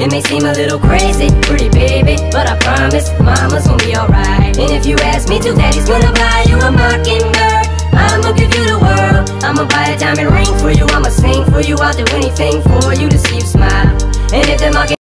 It may seem a little crazy, pretty baby, but I promise mama's gonna be alright. And if you ask me to, daddy's gonna buy you a mockingbird. I'ma give you the world, I'ma buy a diamond ring for you, I'ma sing for you, I'll do anything for you to see you smile. And if the mocking